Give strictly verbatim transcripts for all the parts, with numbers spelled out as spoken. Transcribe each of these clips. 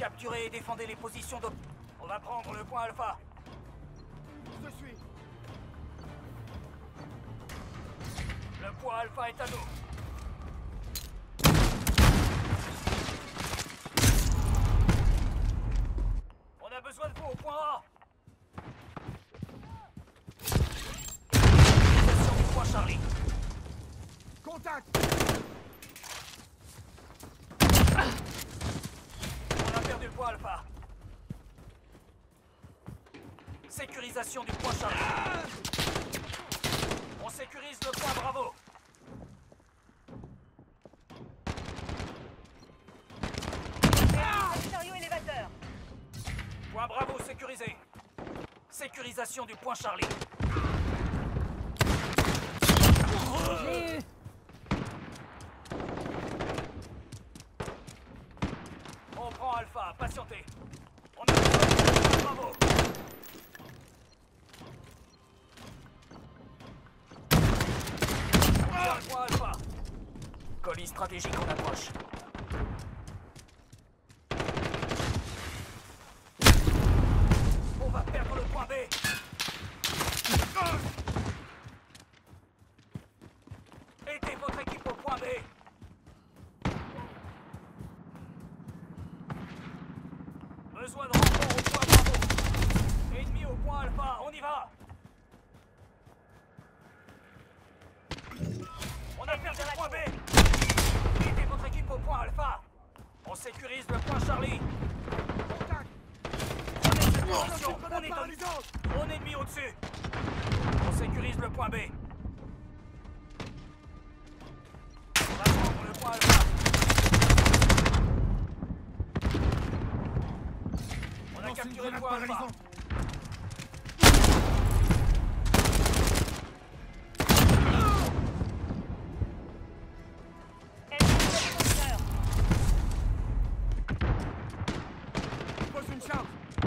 Capturez et défendez les positions de... On va prendre le point Alpha. Je suis. Le point Alpha est à nous. On a besoin de vous au point A. Utilisation du point Charlie. Contact. On a perdu le point Alpha. Sécurisation du point Charlie. On sécurise le point Bravo. Chariot élévateur. Point Bravo sécurisé. Sécurisation du point Charlie. J'ai eu. On prend Alpha, patientez. On a besoin du point Bravo. On tient le point Alpha. Colis stratégique en approche. On va perdre le point B. Aidez votre équipe au point B. Besoin de renfort au point Bravo. Ennemi au point Alpha, on y va. On a perdu le point B. Aidez votre équipe au point Alpha. On sécurise le point Charlie. Contact. Prenez cette position. On On est dans... On est ennemi au-dessus. On sécurise le point B. On va prendre le point Alpha. On a capturé le point Alpha. Pose une charge.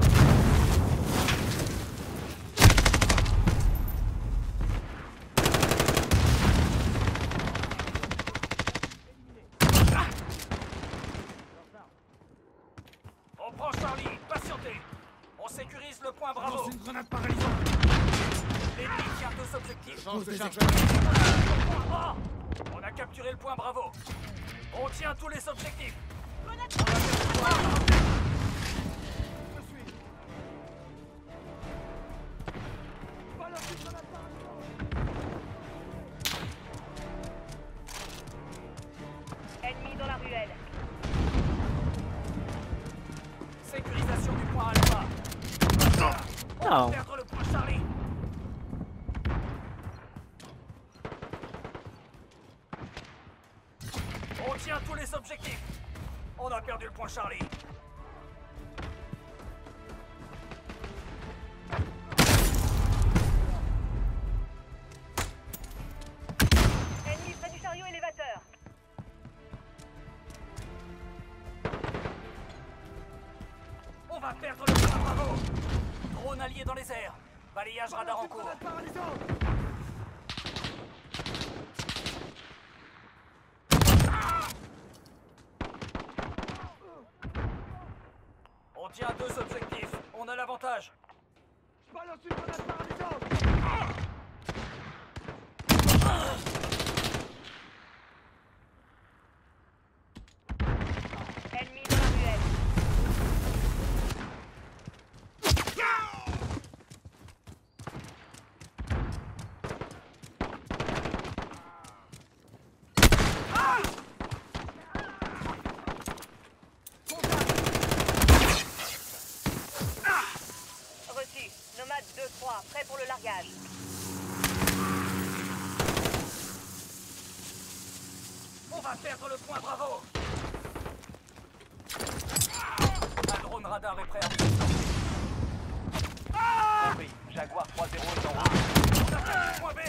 On prend Charlie, patientez. On sécurise le point Bravo. Lance une grenade paralysante. L'ennemi tient deux objectifs. Change de On chargeur. a le point A. On a capturé le point Bravo. On tient tous les objectifs. On a capturé le point A. Je suis. Balance une grenade paralysante. Ennemi dans la ruelle. Sécurisation du point Alpha. On va Oh. perdre le point Charlie. On tient tous les objectifs. On a perdu le point Charlie. Ennemi près du chariot élévateur. On va perdre le point Bravo. Drone allié dans les airs. Balayage radar en Balance une cours. grenade paralysante. On tient deux objectifs. On a l'avantage. Balance une grenade paralysante. Ennemi dans la ruelle. Reçu. Nomade deux trois, prêt pour le largage. On va perdre le point Bravo. Un drone radar est prêt à vous. Compris. Jaguar trois zéro est en route. On a perdu le point B.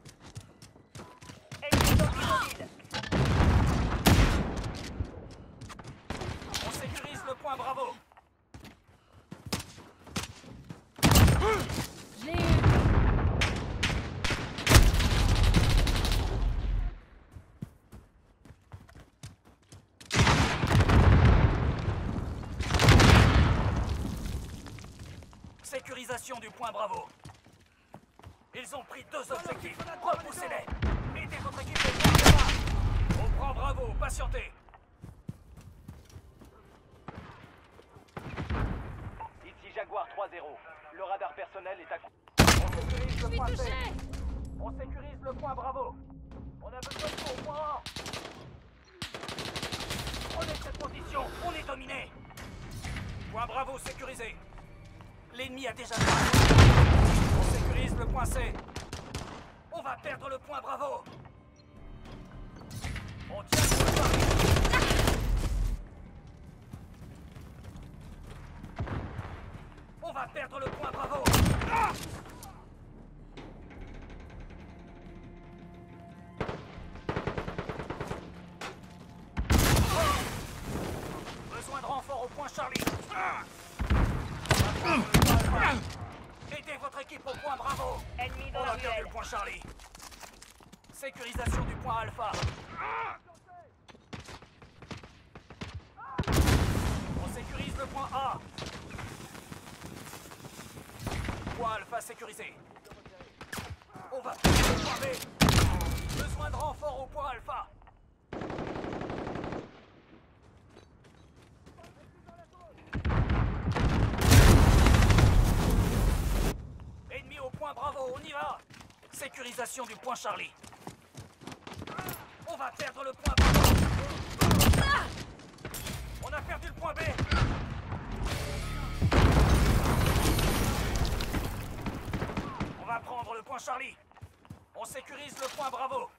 Ennemi dans le mobile. On sécurise le point Bravo. Je l'ai eu. Sécurisation du point Bravo. Ils ont pris deux objectifs. Repoussez-les. Aidez votre équipe de prendre le bas. Au point Bravo, patientez. Ici Jaguar trois zéro. Le radar personnel est à... On sécurise le point C. On sécurise le point Bravo. On a besoin de vous au point A. Prenez cette position, on est dominé. Point Bravo sécurisé. L'ennemi a déjà... On sécurise le point C. On va perdre le point Bravo. On tient le point. On va perdre le point Bravo. Ah! Besoin de renfort au point Charlie. Ah! Aidez votre équipe au point Bravo. Ennemi dans On la a perdu ruelle. le point Charlie. Sécurisation du point Alpha. On sécurise le point A. Point Alpha sécurisé. On va perdre le point B. Besoin de renfort au point Alpha. Ennemi au point Bravo, on y va. Sécurisation du point Charlie. On va perdre le point Bravo. On a perdu le point B. On va prendre le point Charlie. On sécurise le point Bravo.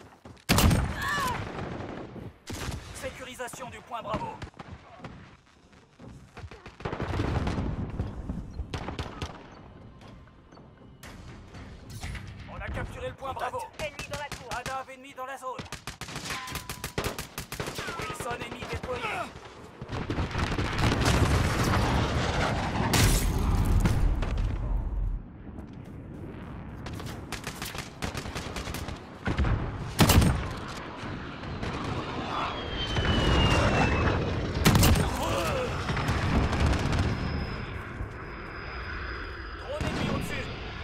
Sécurisation du point Bravo. On a capturé le point Bravo. Ennemi dans la tour. Radar ennemi dans la zone. Wilson ennemi déployé. Drone ennemi au-dessus.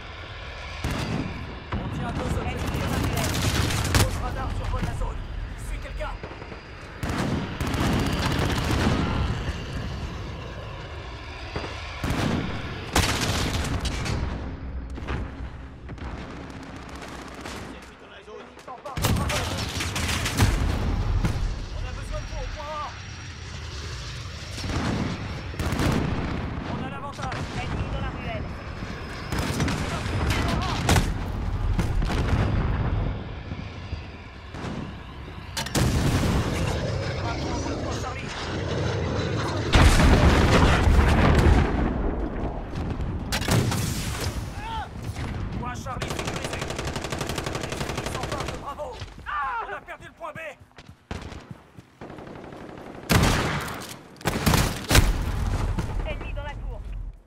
On tient deux objectifs. Gauche radar survole la zone. Suis quelqu'un. On a besoin de vous au point A. On a l'avantage. Ennemi dans la ruelle. On va prendre le point Charlie. Point Charlie sécurisé. Les ennemis s'emparent de Bravo. On a perdu le point B. Ennemi dans la tour.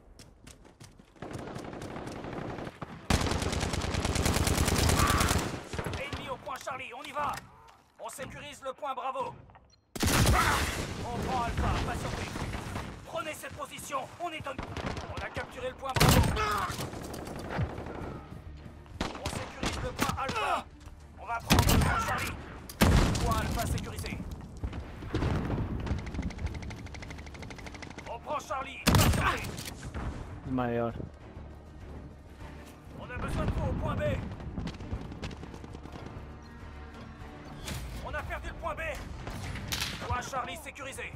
Ennemi au point Charlie, on y va. On sécurise le point Bravo. On prend Alpha, patientez. Prenez cette position, on est donné. On a capturé le point Bravo. On sécurise le point Alpha. On va prendre le point Charlie. Point Alpha sécurisé. On prend Charlie, patientez. Mayor. On a besoin de vous au point B. On a perdu le point B. Point Charlie sécurisé.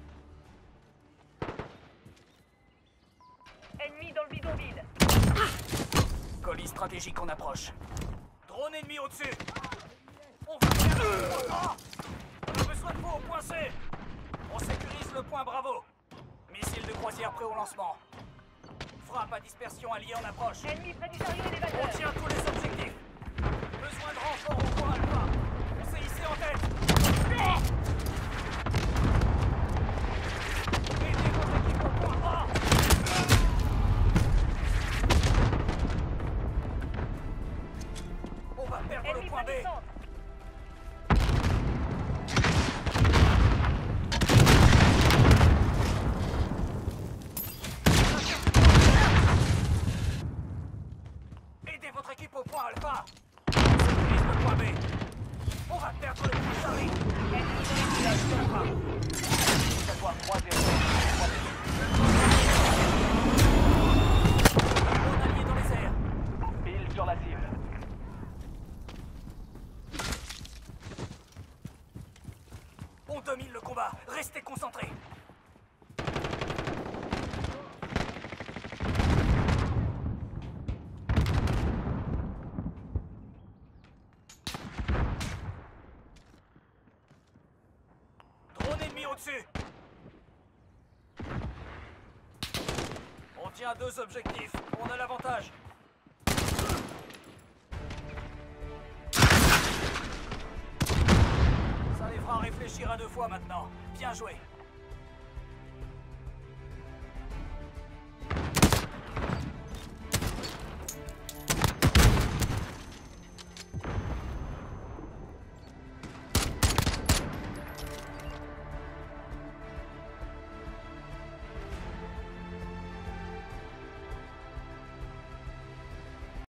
Ennemi dans le bidonville. Colis stratégique en approche. Drone ennemi au-dessus. On va perdre le point A. On a besoin de vous au point C. On sécurise le point Bravo. Missile de croisière prêt au lancement. Frappe à dispersion alliée en approche. Ennemi près du chariot On élévateur. tient tous les objectifs. Besoin de renfort au point Alpha. On s'est hissé en tête. Aidez votre équipe au point A. On va perdre le Ennemi point B. près du centre. Jaguar trois zéro. Drone allié dans les airs. Pile sur la cible. On domine le combat. Restez concentrés. Drone ennemi au-dessus. On tient deux objectifs. On a l'avantage. Ça les fera réfléchir à deux fois maintenant. Bien joué.